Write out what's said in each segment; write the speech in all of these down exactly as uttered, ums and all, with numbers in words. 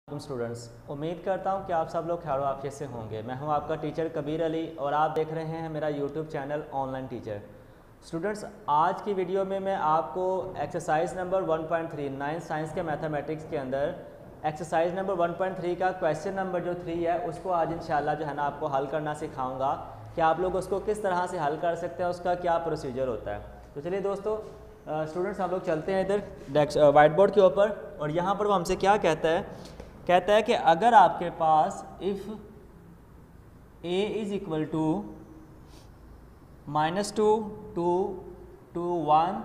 Students, उम्मीद करता हूं कि आप सब लोग खैर आफियत से होंगे। मैं हूं आपका टीचर कबीर अली और आप देख रहे हैं मेरा YouTube channel online teacher. Students, आज की वीडियो में मैं आपको exercise number one point three ninth science के मैथमेटिक्स के अंदर exercise number one point three का क्वेश्चन नंबर जो थ्री है उसको आज इंशाल्लाह जो है ना आपको हल करना सिखाऊंगा कि आप लोग उसको किस तरह से हल कर सकते हैं, उसका क्या प्रोसीजर होता है। तो चलिए दोस्तों स्टूडेंट्स, हम लोग चलते हैं इधर वाइट बोर्ड के ऊपर और यहाँ पर वो हमसे क्या कहता है कहता है कि अगर आपके पास if a is equal to minus two two two one,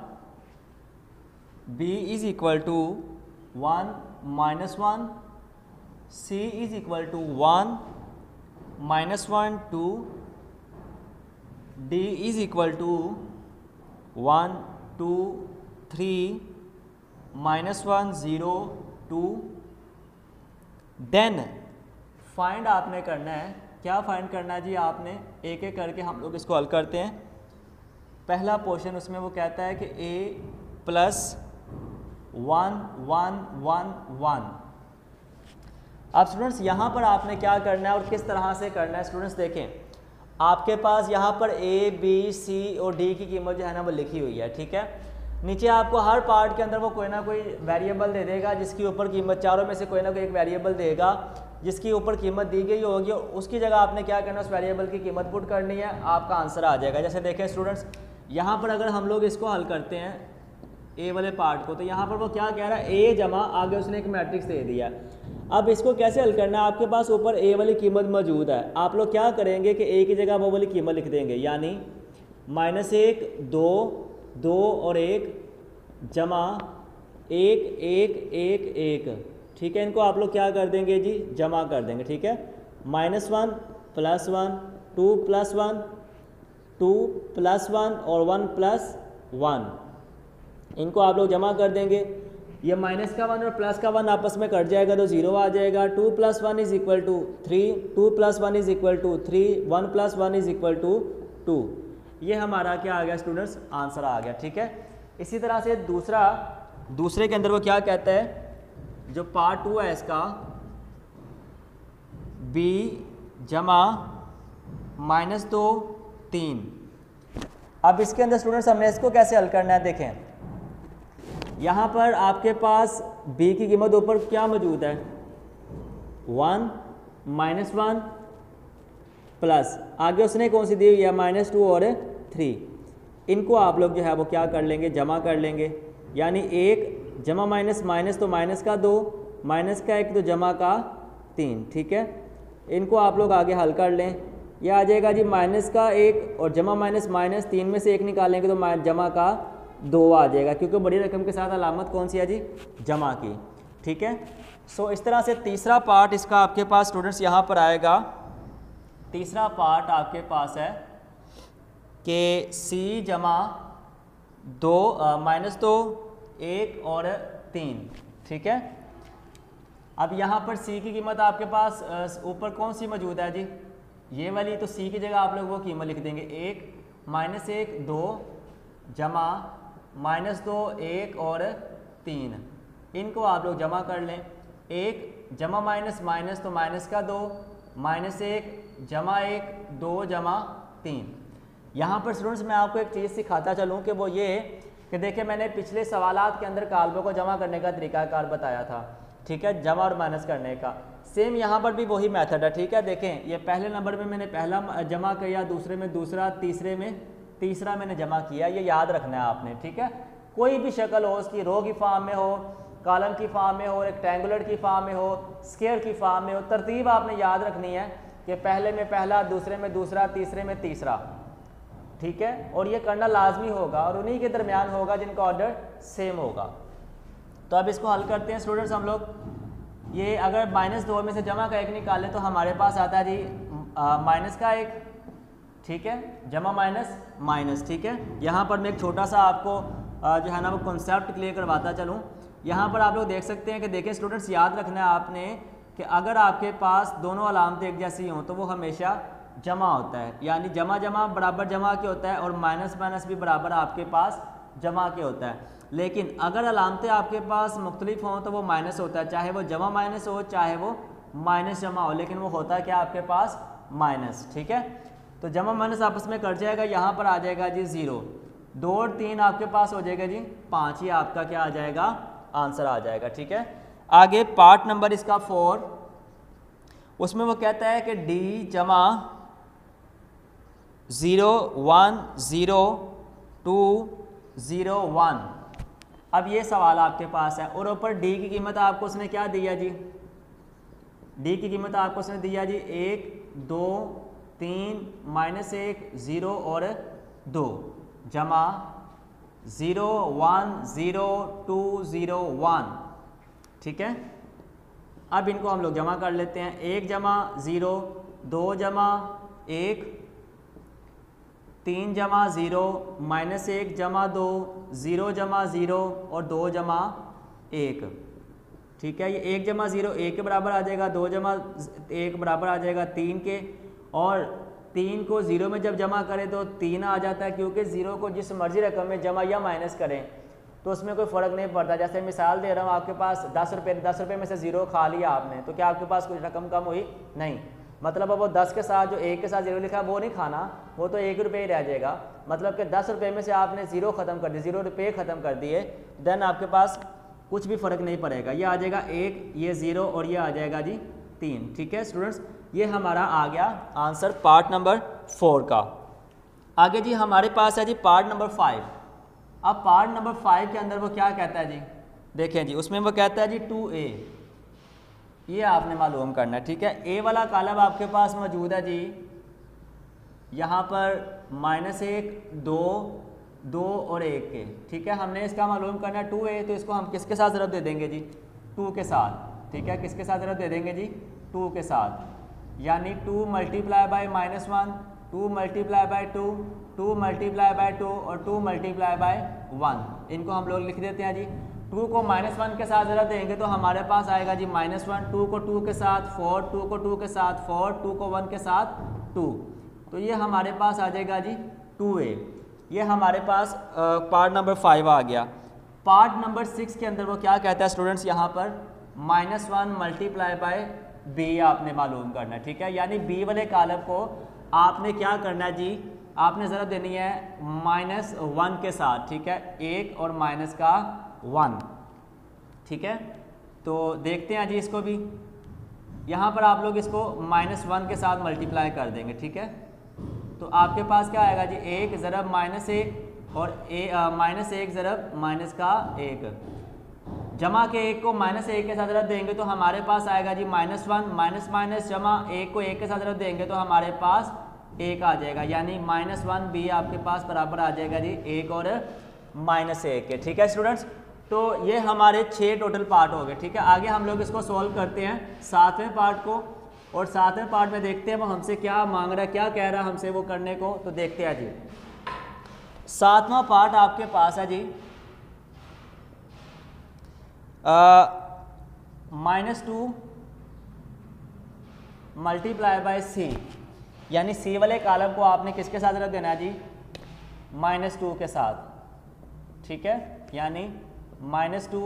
b is equal to one minus one, c is equal to one minus one two, d is equal to one two three minus one zero two, then find आपने करना है। क्या find करना है जी? आपने एक एक करके हम लोग इसको हल करते हैं। पहला पोर्शन उसमें वो कहता है कि a plus one one one one. अब स्टूडेंट्स यहाँ पर आपने क्या करना है और किस तरह से करना है। स्टूडेंट्स देखें, आपके पास यहाँ पर a, b, c और d की कीमत जो है ना वो लिखी हुई है, ठीक है। नीचे आपको हर पार्ट के अंदर वो कोई ना कोई वेरिएबल दे देगा जिसकी ऊपर कीमत, चारों में से कोई ना कोई एक वेरिएबल देगा जिसकी ऊपर कीमत दी गई होगी और उसकी जगह आपने क्या करना है, उस वेरिएबल की कीमत पुट करनी है, आपका आंसर आ जाएगा। जैसे देखें स्टूडेंट्स, यहाँ पर अगर हम लोग इसको हल करते हैं ए वाले पार्ट को, तो यहाँ पर वो क्या कह रहा है, ए जमा आगे उसने एक मैट्रिक्स दे दिया। अब इसको कैसे हल करना है? आपके पास ऊपर ए वाली कीमत मौजूद है, आप लोग क्या करेंगे कि ए की जगह वो वाली कीमत लिख देंगे, यानी माइनस एक दो दो और एक जमा एक एक एक एक, ठीक है। इनको आप लोग क्या कर देंगे जी, जमा कर देंगे, ठीक है। Minus one plus one, two plus one, two plus one और वन प्लस वन, इनको आप लोग जमा कर देंगे। ये माइनस का वन और प्लस का वन आपस में कट जाएगा तो जीरो आ जाएगा। Two plus one is equal to three, two plus one is equal to three, one plus one is equal to two. ये हमारा क्या आ गया स्टूडेंट्स, आंसर आ गया, ठीक है। इसी तरह से दूसरा, दूसरे के अंदर वो क्या कहता है, जो पार्ट टू है इसका, b जमा माइनस दो तीन। अब इसके अंदर स्टूडेंट्स हमने इसको कैसे हल करना है, देखें यहाँ पर आपके पास b की कीमत ऊपर क्या मौजूद है, वन माइनस वन प्लस आगे उसने कौन सी दी हुई है, माइनस टू और थ्री। इनको आप लोग जो है वो क्या कर लेंगे, जमा कर लेंगे, यानी एक जमा माइनस माइनस तो माइनस का दो, माइनस का एक तो जमा का तीन, ठीक है। इनको आप लोग आगे हल कर लें। यह आ जाएगा जी माइनस का एक और जमा माइनस माइनस, तीन में से एक निकालेंगे तो जमा का दो आ जाएगा, क्योंकि बड़ी रकम के साथ अलामत कौन सी है जी, जमा की, ठीक है। सो इस तरह से तीसरा पार्ट इसका आपके पास स्टूडेंट्स यहाँ पर आएगा। तीसरा पार्ट आपके पास है कि c जमा दो माइनस दो एक और तीन, ठीक है। अब यहाँ पर c की कीमत आपके पास ऊपर कौन सी मौजूद है जी, ये वाली, तो c की जगह आप लोग वो कीमत लिख देंगे, एक माइनस एक दो जमा माइनस दो एक और तीन। इनको आप लोग जमा कर लें। एक जमा माइनस माइनस तो माइनस का दो, माइनस एक जमा एक, दो जमा तीन। यहाँ पर स्टूडेंट्स मैं आपको एक चीज़ सिखाता चलूँ कि वो ये कि देखिए, मैंने पिछले सवालात के अंदर काल्बों को जमा करने का तरीकाकार बताया था, ठीक है, जमा और माइनस करने का। सेम यहाँ पर भी वही मेथड है, ठीक है। देखें, ये पहले नंबर में मैंने पहला जमा किया, दूसरे में दूसरा, तीसरे में तीसरा मैंने जमा किया, ये याद रखना है आपने, ठीक है। कोई भी शक्ल हो, उसकी रो की फॉर्म में हो, कॉलम की फॉर्म में हो, रेक्टेंगुलर की फॉर्म में हो, स्क्वायर की फॉर्म में हो, तरतीब आपने याद रखनी है कि पहले में पहला, दूसरे में दूसरा, तीसरे में तीसरा, ठीक है। और ये करना लाजमी होगा और उन्हीं के दरमियान होगा जिनका ऑर्डर सेम होगा। तो अब इसको हल करते हैं स्टूडेंट्स हम लोग। ये अगर माइनस दो में से जमा का एक निकालें तो हमारे पास आता है जी माइनस का एक, ठीक है, जमा माइनस माइनस, ठीक है। यहाँ पर मैं एक छोटा सा आपको आ, जो है ना वो कॉन्सेप्ट क्लियर करवाता चलूँ। यहाँ पर आप लोग देख सकते हैं कि देखें स्टूडेंट्स, याद रखना है आपने कि अगर आपके पास दोनों अलामतें एक जैसी हों तो वो हमेशा जमा होता है, यानी जमा जमा बराबर जमा के होता है और माइनस माइनस भी बराबर आपके पास जमा के होता है। लेकिन अगर अलामतें आपके पास मुख्तलिफ हों तो वो माइनस होता है, चाहे वो जमा माइनस हो चाहे वो माइनस जमा हो, लेकिन वो होता है क्या आपके पास माइनस। ठीक है, तो जमा माइनस आपस में कट जाएगा, यहाँ पर आ जाएगा जी ज़ीरो, दो और तीन आपके पास हो जाएगा जी पाँच, ही आपका क्या आ जाएगा आंसर आ जाएगा। ठीक है, आगे पार्ट नंबर इसका फोर, उसमें वो कहता है कि डी जमा zero one zero two zero one. अब ये सवाल आपके पास है और ऊपर डी की कीमत आपको उसने क्या दिया जी, डी की कीमत आपको उसने दिया जी एक दो तीन माइनस एक ज़ीरो और दो जमा zero one zero two zero one. ठीक है, अब इनको हम लोग जमा कर लेते हैं, एक जमा ज़ीरो, दो जमा एक, तीन जमा ज़ीरो, माइनस एक जमा दो, ज़ीरो जमा ज़ीरो और दो जमा एक। ठीक है, ये एक जमा ज़ीरो एक के बराबर आ जाएगा, दो जमा एक बराबर आ जाएगा तीन के, और तीन को ज़ीरो में जब जमा करें तो तीन आ जाता है, क्योंकि ज़ीरो को जिस मर्जी रकम में जमा या माइनस करें तो उसमें कोई फ़र्क नहीं पड़ता। जैसे मिसाल दे रहा हूँ, आपके पास दस रुपये दस रुपये में से ज़ीरो खा लिया आपने, तो क्या आपके पास कुछ रकम कम हुई? नहीं, मतलब अब वो दस के साथ जो एक के साथ ज़ीरो लिखा वो नहीं खाना, वो तो एक रुपये ही रह जाएगा। मतलब कि दस रुपये में से आपने ज़ीरो ख़त्म कर दिया, ज़ीरो रुपये ख़त्म कर दिए, देन आपके पास कुछ भी फ़र्क नहीं पड़ेगा, ये आ जाएगा एक, ये ज़ीरो और ये आ जाएगा जी तीन। ठीक है स्टूडेंट्स, ये हमारा आ गया आंसर पार्ट नंबर फोर का। आगे जी हमारे पास है जी पार्ट नंबर फाइव। अब पार्ट नंबर फाइव के अंदर वो क्या कहता है जी, देखें जी, उसमें वो कहता है जी टू ए, ये आपने मालूम करना है। ठीक है, ए वाला कॉलम आपके पास मौजूद है जी, यहाँ पर माइनस एक, दो, दो और एक के। ठीक है, हमने इसका मालूम करना है टू ए, तो इसको हम किसके साथ ज़रब दे देंगे जी, टू के साथ। ठीक है, किसके साथ ज़रब दे देंगे जी, टू के साथ, यानी two multiply by minus one, two multiply by two, two multiply by two और टू मल्टीप्लाई बाय वन। इनको हम लोग लिख देते हैं जी। टू को माइनस वन के साथ ज़रा देंगे तो हमारे पास आएगा जी माइनस वन, टू को टू के साथ फोर, टू को टू के साथ फोर, टू को वन के साथ टू, तो ये हमारे पास आ जाएगा जी टू ए। ये हमारे पास पार्ट नंबर फाइव आ गया। पार्ट नंबर सिक्स के अंदर वो क्या कहता है स्टूडेंट्स, यहाँ पर minus one multiply by B आपने मालूम करना है। ठीक है, यानी बी वाले कॉलम को आपने क्या करना है जी, आपने ज़रा देनी है माइनस वन के साथ। ठीक है, एक और माइनस का वन। ठीक है, तो देखते हैं जी इसको भी, यहाँ पर आप लोग इसको माइनस वन के साथ मल्टीप्लाई कर देंगे। ठीक है, तो आपके पास क्या आएगा जी, एक ज़रब माइनस एक और माइनस एक ज़रब माइनस का एक, जमा के एक को माइनस एक के साथ रख देंगे तो हमारे पास आएगा जी माइनस वन, माइनस माइनस जमा एक को एक के साथ रख देंगे तो हमारे पास एक आ जाएगा, यानी माइनस वन बी आपके पास बराबर आ जाएगा जी एक और माइनस एक के। ठीक है स्टूडेंट्स, तो ये हमारे छः टोटल पार्ट हो गए। ठीक है, आगे हम लोग इसको सॉल्व करते हैं सातवें पार्ट को, और सातवें पार्ट में देखते हैं वो हमसे क्या मांग रहा है, क्या कह रहा है हमसे वो करने को, तो देखते हैं जी। सातवां पार्ट आपके पास है जी minus two multiply by C, यानी सी वाले कॉलम को आपने किसके साथ रख देना है जी, माइनस टू के साथ। ठीक है, यानी माइनस टू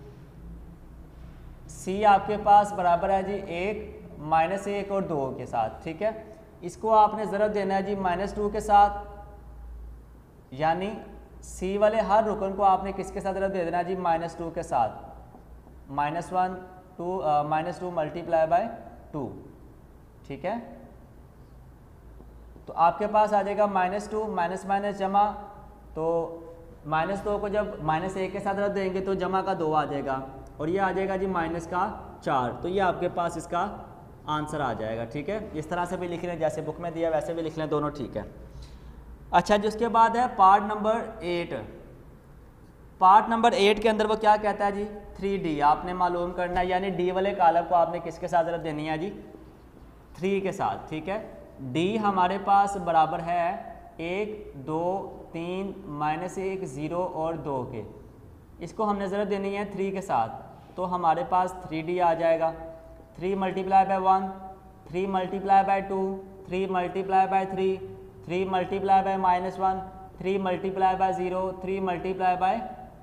सी आपके पास बराबर है जी एक, माइनस एक और दो के साथ। ठीक है, इसको आपने ज़रब देना है जी माइनस टू के साथ, यानी सी वाले हर रुकन को आपने किसके साथ ज़रब दे देना है जी, माइनस टू के साथ, minus one two minus two multiply by two. ठीक है, तो आपके पास आ जाएगा माइनस टू, माइनस माइनस जमा, तो माइनस दो को जब माइनस एक के साथ रख देंगे तो जमा का दो आ जाएगा, और ये आ जाएगा जी माइनस का चार, तो ये आपके पास इसका आंसर आ जाएगा। ठीक है, इस तरह से भी लिख लें, जैसे बुक में दिया वैसे भी लिख लें, दोनों ठीक है। अच्छा जी, उसके बाद है part number eight. Part number eight के अंदर वो क्या कहता है जी, थ्री डी आपने मालूम करना है, यानी डी वाले कॉलम को आपने किसके साथ ज़रब देनी है जी, थ्री के साथ। ठीक है, डी हमारे पास बराबर है एक, दो, तीन, माइनस एक, ज़ीरो और दो के, इसको हमने ज़रब देनी है थ्री के साथ, तो हमारे पास थ्री डी आ जाएगा। Three multiply by one, three multiply by two, three multiply by three, three multiply by minus one, three multiply by zero, three multiply by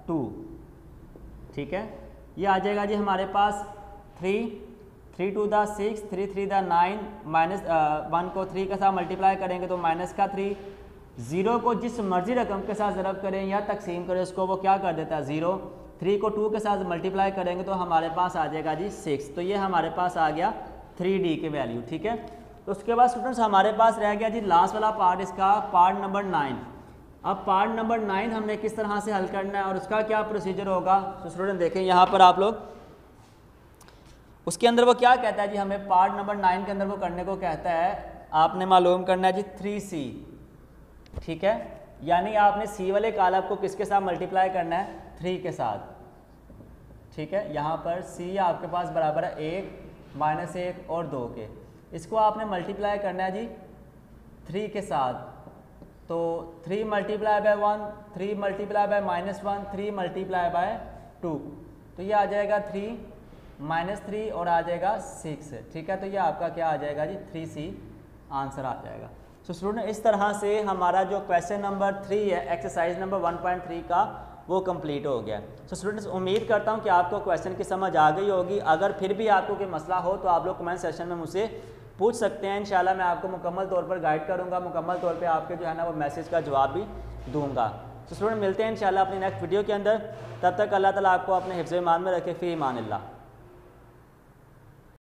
two, ठीक है। ये आ जाएगा जी हमारे पास three, three two the six, three three the nine, minus one को three के साथ मल्टीप्लाई करेंगे तो माइनस का थ्री, ज़ीरो को जिस मर्जी रकम के साथ ज़रब करें या तकसीम करें उसको वो क्या कर देता है ज़ीरो, थ्री को टू के साथ मल्टीप्लाई करेंगे तो हमारे पास आ जाएगा जी सिक्स। तो ये हमारे पास आ गया थ्री डी की वैल्यू, ठीक है। तो उसके बाद स्टूडेंट्स हमारे पास रह गया जी लास्ट वाला पार्ट इसका, पार्ट नंबर नाइन। अब पार्ट नंबर नाइन हमने किस तरह से हल करना है और उसका क्या प्रोसीजर होगा। तो स्टूडेंट देखें यहाँ पर आप लोग, उसके अंदर वो क्या कहता है जी, हमें पार्ट नंबर नाइन के अंदर वो करने को कहता है, आपने मालूम करना है जी थ्री सी, ठीक है। यानी आपने सी वाले कालब को किसके साथ मल्टीप्लाई करना है, थ्री के साथ, ठीक है। यहाँ पर सी आपके पास बराबर है एक माइनस एक और दो के, इसको आपने मल्टीप्लाई करना है जी थ्री के साथ। तो three multiply by one, three multiply by minus one, three multiply by two, तो ये आ जाएगा थ्री माइनस थ्री और आ जाएगा सिक्स, ठीक है। तो ये आपका क्या आ जाएगा जी थ्री सी आंसर आ जाएगा। सो स्टूडेंट इस तरह से हमारा जो क्वेश्चन नंबर थ्री है exercise number one point three का वो कंप्लीट हो गया। सो स्टूडेंट्स उम्मीद करता हूँ कि आपको क्वेश्चन की समझ आ गई होगी। अगर फिर भी आपको कोई मसला हो तो आप लोग कमेंट सेक्शन में मुझसे पूछ सकते हैं। इंशाल्लाह मैं आपको मुकम्मल तौर पर गाइड करूँगा, मुकम्मल तौर पर आपके जो है ना वो मैसेज का जवाब भी दूँगा। तो स्टूडेंट मिलते हैं इंशाल्लाह अपनी नेक्स्ट वीडियो के अंदर। तब तक अल्लाह ताला आपको अपने हिफ्ज़ ईमान में रखे। फ़ी ईमान अल्लाह।